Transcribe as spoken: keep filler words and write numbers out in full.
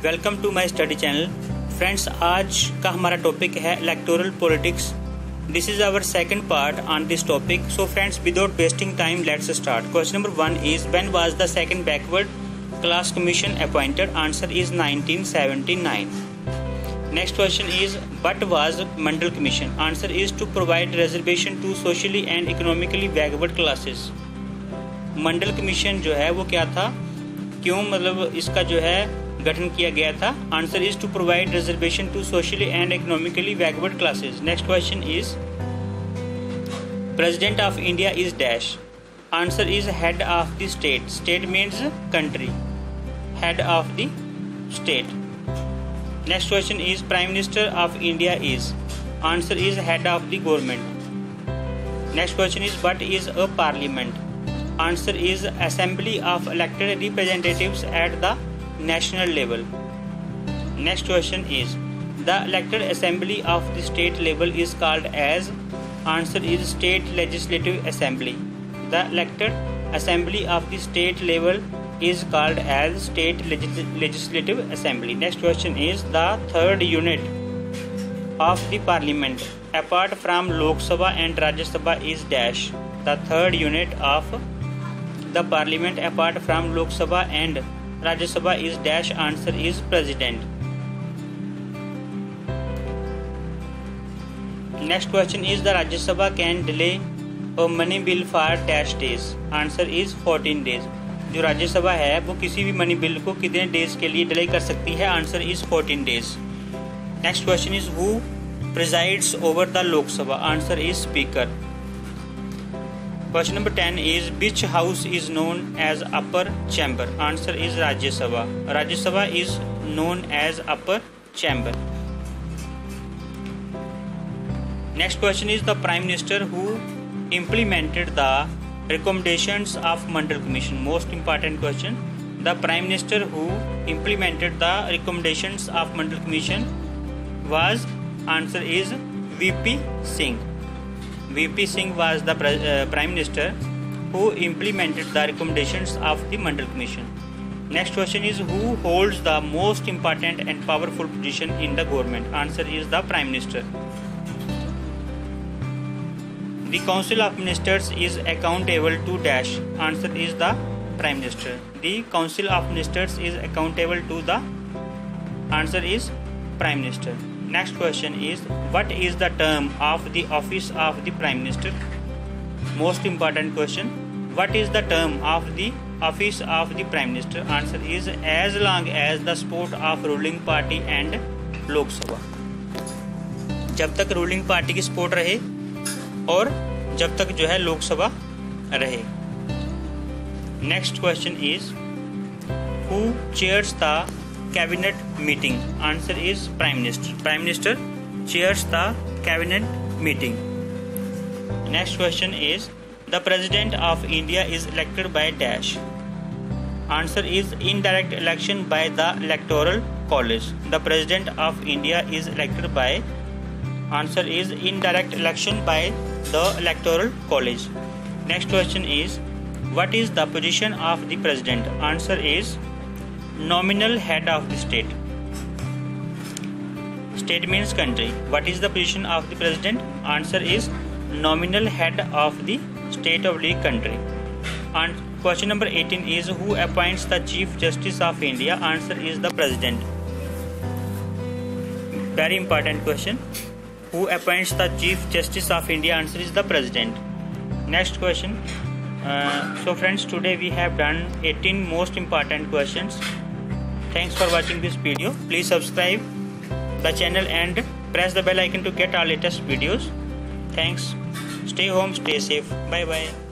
Welcome to my study channel. Friends, आज का हमारा टॉपिक है electoral politics. This is our second part on this topic. So friends, without wasting time let's start. Question number one is when was the second backward class commission appointed? Answer is nineteen seventy nine. Next question is what was Mandal commission? Answer is to provide reservation to socially and economically backward classes. Mandal commission जो है वो क्या था, क्यों मतलब इसका जो है गठन किया गया था? Answer is to provide reservation to socially and economically backward classes. Next question is president of India is dash? Answer is head of the state. State means country, head of the state. Next question is prime minister of India is? Answer is head of the government. Next question is what is a parliament? Answer is assembly of elected representatives at the national level. Next question is the elected assembly of the state level is called as? Answer is state legislative assembly. The elected assembly of the state level is called as state legis- legislative assembly. Next question is the third unit of the parliament apart from Lok Sabha and Rajya Sabha is dash? The third unit of the parliament apart from Lok Sabha and Rajya Sabha is dash? Answer is president. Next question is the Rajya Sabha can delay a money bill for dash days? Answer is fourteen days. जो राज्य सभा है वो किसी भी money bill को कितने days के लिए डिले कर सकती है? Answer is fourteen days. Next question is who presides over the Lok Sabha? Answer is speaker. Question number ten is which house is known as upper chamber? Answer is Rajya Sabha. Rajya Sabha is known as upper chamber. Next question is the Prime Minister who implemented the recommendations of Mandal Commission. Most important question. The Prime Minister who implemented the recommendations of Mandal Commission was? Answer is V P Singh. V P Singh was the uh, Prime Minister who implemented the recommendations of the Mandal Commission. Next question is who holds the most important and powerful position in the government? Answer is the Prime Minister. The Council of Ministers is accountable to dash? Answer is the Prime Minister. The Council of Ministers is accountable to the? Answer is Prime Minister. Next question is what is the term of the office of the Prime Minister? Most important question. What is the term of the office of the Prime Minister? Answer is as long as the support of ruling party and Lok Sabha. जब तक ruling party की support रहे और जब तक जो है लोक सभा रहे। Next question is who chairs the cabinet meeting? Answer is Prime Minister. Prime Minister chairs the cabinet meeting. Next question is the President of India is elected by dash? Answer is indirect election by the Electoral College. The President of India is elected by? Answer is indirect election by the Electoral College. Next question is what is the position of the President? Answer is nominal head of the state. State means country. What is the position of the president? Answer is nominal head of the state of the country. And question number eighteen is who appoints the Chief Justice of India? Answer is the president. Very important question. Who appoints the Chief Justice of India? Answer is the president. Next question. Uh, so friends, today we have done eighteen most important questions. Thanks for watching this video. Please subscribe the channel and press the bell icon to get our latest videos. Thanks. Stay home, stay safe. Bye bye.